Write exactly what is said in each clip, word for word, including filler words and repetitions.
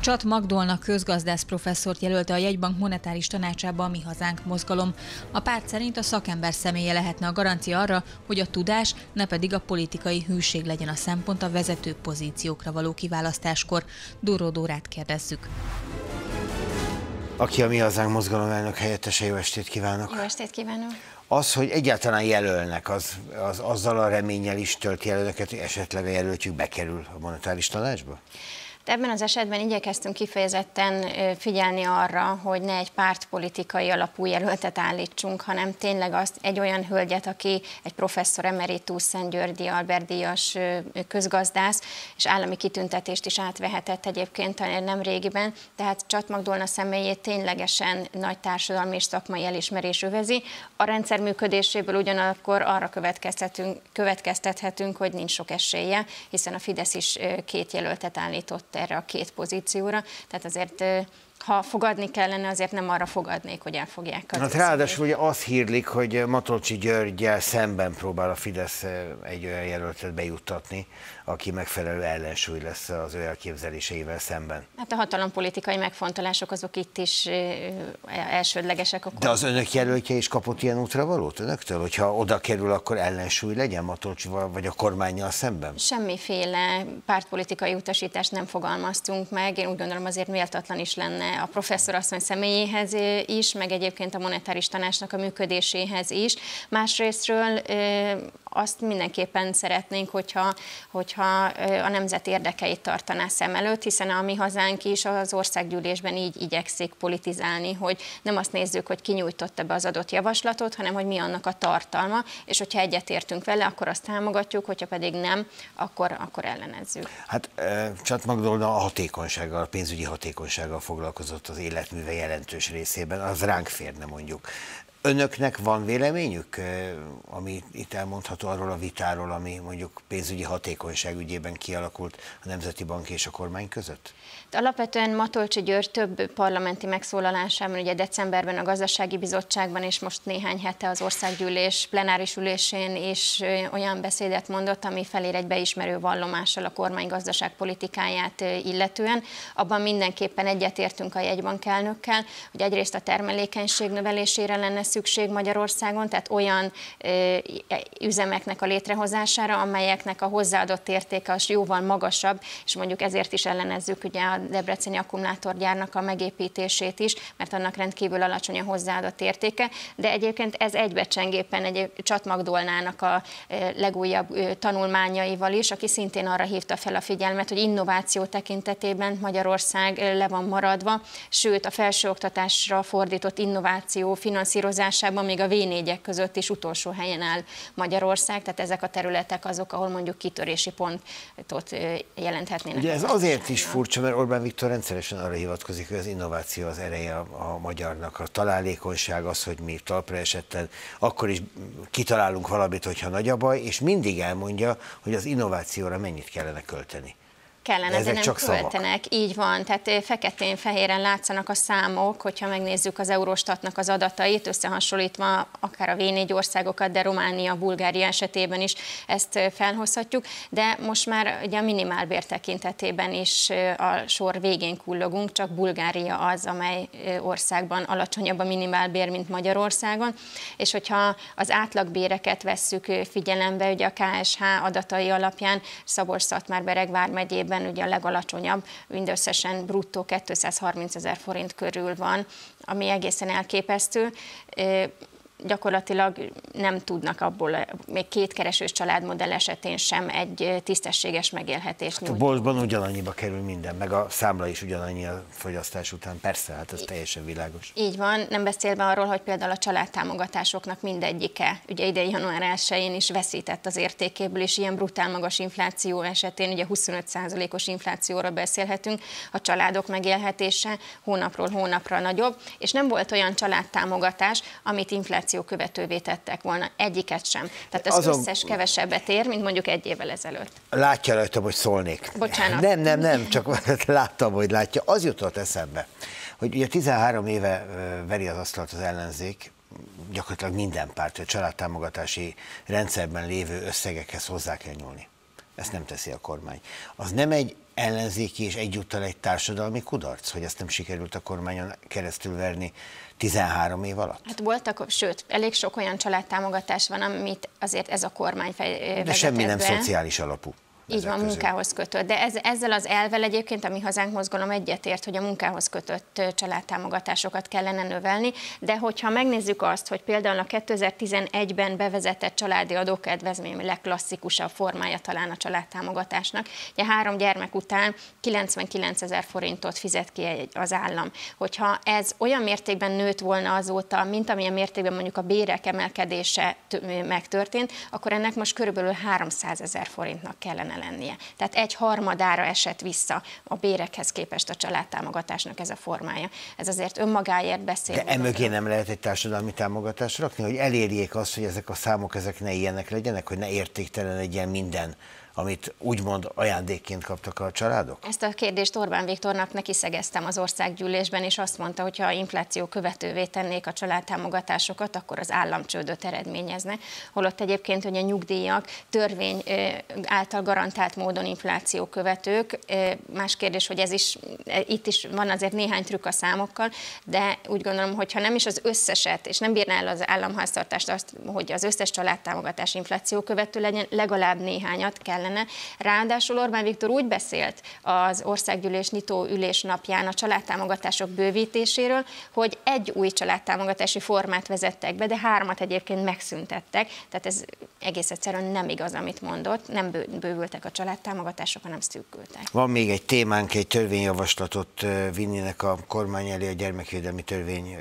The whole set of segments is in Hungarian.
Csat Magdolna közgazdász professzort jelölte a Jegybank monetáris tanácsába a Mi Hazánk mozgalom. A párt szerint a szakember személye lehetne a garancia arra, hogy a tudás, ne pedig a politikai hűség legyen a szempont a vezető pozíciókra való kiválasztáskor. Durró Dórát kérdezzük. Aki a Mi Hazánk mozgalom elnök helyettese, jó estét kívánok! Jó estét kívánok! Az, hogy egyáltalán jelölnek, az, az azzal a reménnyel is tölt jelölőket, hogy esetleg a jelöltjük bekerül a monetáris tanácsba? De ebben az esetben igyekeztünk kifejezetten figyelni arra, hogy ne egy pártpolitikai alapú jelöltet állítsunk, hanem tényleg azt, egy olyan hölgyet, aki egy professzor emeritus, Szent-Györgyi Albert-díjas közgazdász, és állami kitüntetést is átvehetett egyébként nem régiben, tehát Csat Magdolna személyét ténylegesen nagy társadalmi és szakmai elismerés övezi. A rendszer működéséből ugyanakkor arra következtethetünk, következtethetünk, hogy nincs sok esélye, hiszen a Fidesz is két jelöltet állított erre a két pozícióra, tehát azért ha fogadni kellene, azért nem arra fogadnék, hogy elfogják. Hát ráadásul ugye azt hírlik, hogy Matolcsy Györggyel szemben próbál a Fidesz egy olyan jelöltet bejuttatni, aki megfelelő ellensúly lesz az ő elképzeléseivel szemben. Hát a hatalompolitikai megfontolások azok itt is elsődlegesek. Akkor... De az önök jelöltje is kapott ilyen útravalót önöktől? Hogyha oda kerül, akkor ellensúly legyen Matolcsival vagy a kormánnyal szemben? Semmiféle pártpolitikai utasítást nem fogalmaztunk meg. Én úgy gondolom, azért méltatlan is lenne a professzorasszony személyéhez is, meg egyébként a monetáris tanácsnak a működéséhez is. Másrésztről azt mindenképpen szeretnénk, hogyha, hogyha a nemzet érdekeit tartaná szem előtt, hiszen a Mi Hazánk is az országgyűlésben így igyekszik politizálni, hogy nem azt nézzük, hogy ki nyújtotta be az adott javaslatot, hanem hogy mi annak a tartalma, és hogyha egyetértünk vele, akkor azt támogatjuk, hogyha pedig nem, akkor, akkor ellenezzük. Hát Csat Magdolna a hatékonysággal, a pénzügyi hatékonysággal foglalkozott az életműve jelentős részében, az ránk férne mondjuk. Önöknek van véleményük, ami itt elmondható arról a vitáról, ami mondjuk pénzügyi hatékonyság ügyében kialakult a Nemzeti Bank és a kormány között? Alapvetően Matolcsy György több parlamenti megszólalásában, ugye decemberben a Gazdasági Bizottságban, és most néhány hete az Országgyűlés plenáris ülésén is olyan beszédet mondott, ami felér egy beismerő vallomással a kormány gazdaságpolitikáját illetően. Abban mindenképpen egyetértünk a jegybank elnökkel, hogy egyrészt a termelékenység növelésére lenne szükség Magyarországon, tehát olyan ö, üzemeknek a létrehozására, amelyeknek a hozzáadott értéke az jóval magasabb, és mondjuk ezért is ellenezzük ugye a debreceni akkumulátorgyárnak a megépítését is, mert annak rendkívül alacsony a hozzáadott értéke, de egyébként ez egybecsengéppen egy Csat Magdolnának a legújabb tanulmányaival is, aki szintén arra hívta fel a figyelmet, hogy innováció tekintetében Magyarország le van maradva, sőt a felsőoktatásra fordított innováció finanszírozásában még a vé négyek között is utolsó helyen áll Magyarország, tehát ezek a területek azok, ahol mondjuk kitörési pontot jelenthetnének. Ugye ez azért is furcsa, mert Orbán Viktor rendszeresen arra hivatkozik, hogy az innováció az ereje a, a magyarnak, a találékonyság az, hogy mi talpra esetten, akkor is kitalálunk valamit, hogyha nagy a baj, és mindig elmondja, hogy az innovációra mennyit kellene költeni. Kellene, de, de nem költenek. Így van, tehát feketén-fehéren látszanak a számok, hogyha megnézzük az Eurostatnak az adatait, összehasonlítva akár a vé négy országokat, de Románia, Bulgária esetében is ezt felhozhatjuk, de most már ugye a minimálbér tekintetében is a sor végén kullogunk, csak Bulgária az, amely országban alacsonyabb a minimálbér, mint Magyarországon, és hogyha az átlagbéreket vesszük figyelembe, ugye a ká es há adatai alapján Szabolcs-Szatmár-Bereg vármegyében ugye a legalacsonyabb, mindösszesen bruttó kétszázharmincezer forint körül van, ami egészen elképesztő. Gyakorlatilag nem tudnak abból, még kétkeresős családmodell esetén sem egy tisztességes megélhetést nyújtani. Hát a boltban ugyanannyiba kerül minden, meg a számla is ugyanannyi a fogyasztás után, persze, hát ez teljesen világos. Így van, nem beszélve arról, hogy például a családtámogatásoknak mindegyike, ugye idei január elsején is veszített az értékéből, és ilyen brutál magas infláció esetén, ugye huszonöt százalékos inflációra beszélhetünk, a családok megélhetése hónapról hónapra nagyobb, és nem volt olyan családtámogatás, amit infláció követővé tettek volna, egyiket sem. Tehát az Azon... összes kevesebbet ér, mint mondjuk egy évvel ezelőtt. Látja rajtam, hogy szólnék. Bocsánat. Nem, nem, nem, csak láttam, hogy látja. Az jutott eszembe, hogy ugye tizenhárom éve veri az asztalt az ellenzék, gyakorlatilag minden párt, hogy a családtámogatási rendszerben lévő összegekhez hozzá kell nyúlni. ezt nem teszi a kormány. Az nem egy ellenzéki és egyúttal egy társadalmi kudarc, hogy ezt nem sikerült a kormányon keresztül verni tizenhárom év alatt? Hát voltak, sőt, elég sok olyan családtámogatás van, amit azért ez a kormány vezetett De semmi nem be. szociális alapú. Így van, közül. munkához kötött. De ez, ezzel az elvel egyébként a Mi Hazánk mozgalom egyetért, hogy a munkához kötött családtámogatásokat kellene növelni, de hogyha megnézzük azt, hogy például a kétezer-tizenegyben bevezetett családi adókedvezmény legklasszikusabb formája talán a családtámogatásnak, ugye három gyermek után kilencvenkilencezer forintot fizet ki az állam. Hogyha ez olyan mértékben nőtt volna azóta, mint amilyen mértékben mondjuk a bérek emelkedése megtörtént, akkor ennek most körülbelül háromszázezer forintnak kellene lennie. Tehát egy harmadára esett vissza a bérekhez képest a családtámogatásnak ez a formája. Ez azért önmagáért beszél. De emögé nem lehet egy társadalmi támogatást rakni, hogy elérjék azt, hogy ezek a számok ezek ne ilyenek legyenek, hogy ne értéktelen legyen minden, amit úgymond ajándékként kaptak a családok? Ezt a kérdést Orbán Viktornak neki szegeztem az országgyűlésben, és azt mondta, hogy ha a infláció követővé tennék a családtámogatásokat, akkor az államcsődöt eredményezne. Holott egyébként, hogy a nyugdíjak törvény által garantált módon infláció követők. Más kérdés, hogy ez is, itt is van azért néhány trükk a számokkal, de úgy gondolom, hogy ha nem is az összeset, és nem bírná el az államháztartást azt, hogy az összes családtámogatás infláció követő legyen, legalább néhányat kell kellene. Ráadásul Orbán Viktor úgy beszélt az országgyűlés nyitó ülés napján a családtámogatások bővítéséről, hogy egy új családtámogatási formát vezettek be, de hármat egyébként megszüntettek. Tehát ez egész egyszerűen nem igaz, amit mondott. Nem bővültek a családtámogatások, hanem szűkültek. Van még egy témánk, egy törvényjavaslatot vinnének a kormány elé, a gyermekvédelmi törvény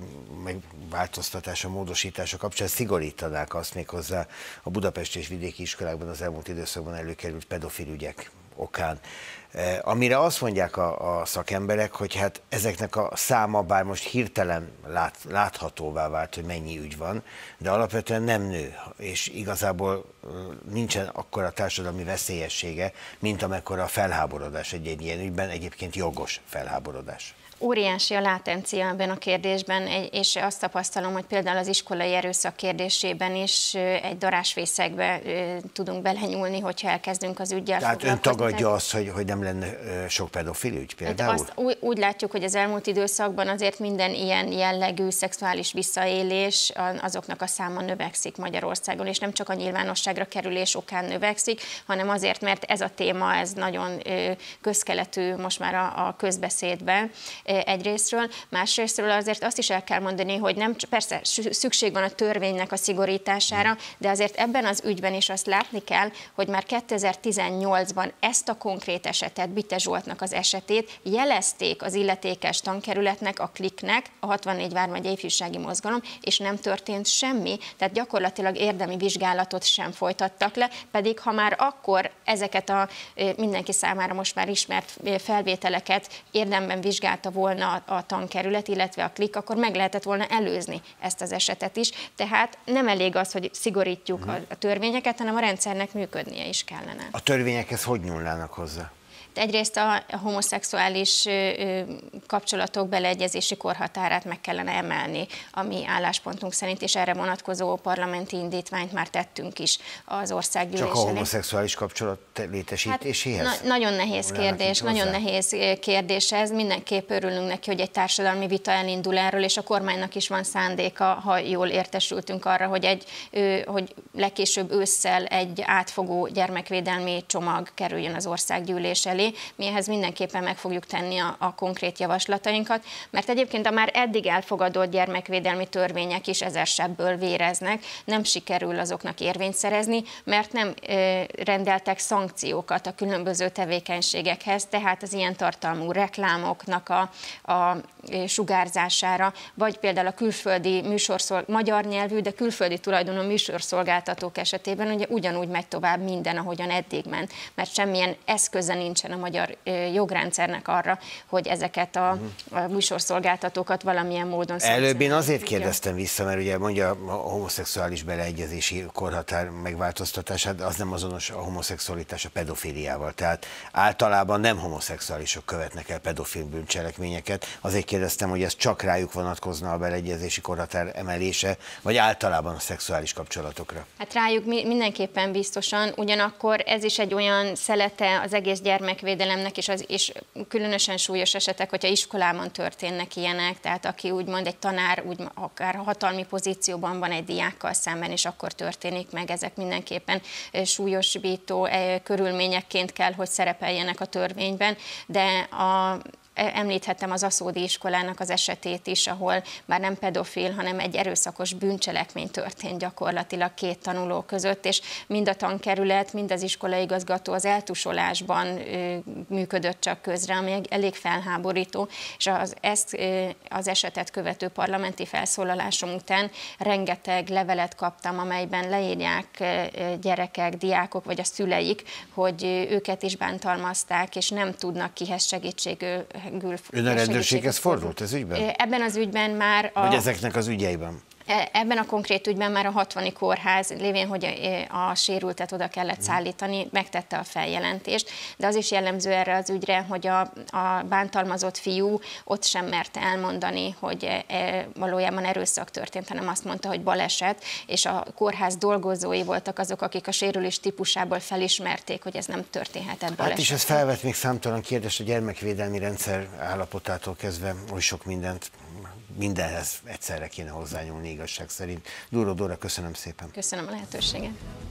megváltoztatása, módosítása kapcsán szigorítanák azt még hozzá a budapesti és vidéki iskolákban az elmúlt időszakban előkerült pedofil ügyek okán. Amire azt mondják a, a szakemberek, hogy hát ezeknek a száma, bár most hirtelen lát, láthatóvá vált, hogy mennyi ügy van, de alapvetően nem nő, és igazából nincsen akkora társadalmi veszélyessége, mint amekkora a felháborodás egy-egy ilyen ügyben, egyébként jogos felháborodás. Óriási a látencia ebben a kérdésben, és azt tapasztalom, hogy például az iskolai erőszak kérdésében is egy darásfészekbe tudunk belenyúlni, hogyha elkezdünk az üggyel Tehát foglalkozni. ön tagadja azt, hogy, hogy nem lenne sok pedofil ügy például? Azt úgy, úgy látjuk, hogy az elmúlt időszakban azért minden ilyen jellegű szexuális visszaélés, azoknak a száma növekszik Magyarországon, és nem csak a nyilvánosságra kerülés okán növekszik, hanem azért, mert ez a téma, ez nagyon közkeletű most már a, a közbeszédben egyrésztről, másrésztről azért azt is el kell mondani, hogy nem, persze szükség van a törvénynek a szigorítására, de azért ebben az ügyben is azt látni kell, hogy már kétezer-tizennyolcban ezt a konkrét esetet, Bitte Zsoltnak az esetét jelezték az illetékes tankerületnek, a Kliknek, a hatvannégy vármegye ifjúsági mozgalom, és nem történt semmi, tehát gyakorlatilag érdemi vizsgálatot sem folytattak le, pedig ha már akkor ezeket a mindenki számára most már ismert felvételeket érdemben vizsgálta volna a tankerület, illetve a Klik, akkor meg lehetett volna előzni ezt az esetet is. Tehát nem elég az, hogy szigorítjuk a, a törvényeket, hanem a rendszernek működnie is kellene. A törvényekhez hogy nyúlnának hozzá? Egyrészt a homoszexuális kapcsolatok beleegyezési korhatárát meg kellene emelni, a mi álláspontunk szerint, és erre vonatkozó parlamenti indítványt már tettünk is az országgyűlés Csak a elé. homoszexuális kapcsolat létesítéséhez? Hát, na, nagyon nehéz kérdés, nagyon nehéz kérdés ez. Mindenképp örülünk neki, hogy egy társadalmi vita elindul erről, és a kormánynak is van szándéka, ha jól értesültünk arra, hogy, egy, hogy legkésőbb ősszel egy átfogó gyermekvédelmi csomag kerüljön az országgyűlés elé. Mi ehhez mindenképpen meg fogjuk tenni a, a konkrét javaslatainkat, mert egyébként a már eddig elfogadott gyermekvédelmi törvények is ezer sebből véreznek, nem sikerül azoknak érvényt szerezni, mert nem e, rendeltek szankciókat a különböző tevékenységekhez, tehát az ilyen tartalmú reklámoknak a, a sugárzására, vagy például a külföldi műsorszolgáltatók, magyar nyelvű, de külföldi tulajdonú műsorszolgáltatók esetében ugye ugyanúgy megy tovább minden, ahogyan eddig ment, mert semmilyen eszköze nincsen a magyar jogrendszernek arra, hogy ezeket a, a műsorszolgáltatókat valamilyen módon Előbb én azért kérdeztem vissza, mert ugye mondja a homoszexuális beleegyezési korhatár megváltoztatását, az nem azonos a homoszexualitás a pedofiliával. Tehát általában nem homoszexuálisok követnek el pedofil bűncselekményeket. Azért kérdeztem, hogy ez csak rájuk vonatkozna a beleegyezési korhatár emelése, vagy általában a szexuális kapcsolatokra? Hát rájuk mindenképpen biztosan, ugyanakkor ez is egy olyan szelete az egész gyermekvédelemnek, és, az, és különösen súlyos esetek, hogyha iskolában történnek ilyenek, tehát aki úgymond egy tanár, úgy, akár hatalmi pozícióban van egy diákkal szemben, és akkor történik meg, ezek mindenképpen súlyosbító körülményekként kell, hogy szerepeljenek a törvényben, de a említhetem az aszódi iskolának az esetét is, ahol már nem pedofil, hanem egy erőszakos bűncselekmény történt gyakorlatilag két tanuló között, és mind a tankerület, mind az iskolaigazgató az eltusolásban működött csak közre, ami elég felháborító, és az, ezt az esetet követő parlamenti felszólalásom után rengeteg levelet kaptam, amelyben leírják gyerekek, diákok vagy a szüleik, hogy őket is bántalmazták, és nem tudnak kihez segítségül. Ön a rendőrséghez fordult ez ügyben? Ebben az ügyben már... A... Vagy ezeknek az ügyeiben? Ebben a konkrét ügyben már a hatvani kórház, lévén, hogy a, a sérültet oda kellett szállítani, megtette a feljelentést, de az is jellemző erre az ügyre, hogy a, a bántalmazott fiú ott sem merte elmondani, hogy e, valójában erőszak történt, hanem azt mondta, hogy baleset, és a kórház dolgozói voltak azok, akik a sérülés típusából felismerték, hogy ez nem történhetett baleset. Hát és ez felvet még számtalan kérdést a gyermekvédelmi rendszer állapotától kezdve, oly sok mindent, mindenhez egyszerre kéne hozzányúlni igazság szerint. Duró Dóra, köszönöm szépen. Köszönöm a lehetőséget.